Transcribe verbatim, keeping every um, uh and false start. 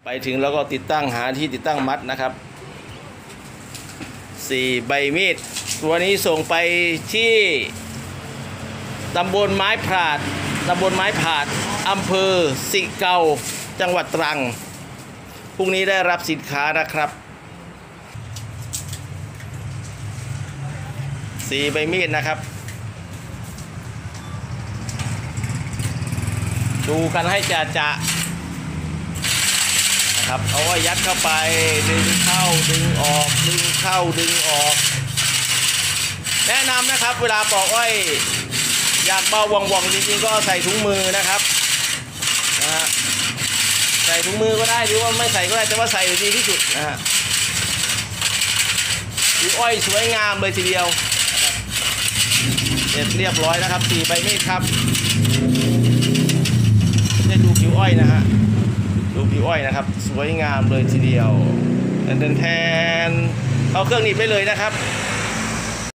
ไปถึงแล้วก็ติดตั้งหาที่ติดตั้งมัดนะครับสี่ใบมีดตัวนี้ส่งไปที่ตำบลไม้ผาดตำบลไม้ผาดอำเภอสิเกาจังหวัดตรังพรุ่งนี้ได้รับสินค้านะครับสี่ใบมีดนะครับดูกันให้จ่าจ่านะครับเอาไว้ยัดเข้าไปดึงเข้าดึงออกดึงเข้าดึงออกแนะนำนะครับเวลาปอกอ้อยอยากเบาว่องๆจริงๆก็ใส่ถุงมือนะครับนะฮะใส่ถุงมือก็ได้หรือว่าไม่ใส่ก็ได้แต่ว่าใส่ดีที่สุดนะฮะดูอ้อยสวยงามเลยทีเดียวเสร็จเรียบร้อยนะครับสี่ใบมีดครับได้ดูผิวอ้อยนะฮะดูผิวอ้อยนะครับสวยงามเลยทีเดียวแทนแทนเข้าเครื่องหนีบไปเลยนะครับ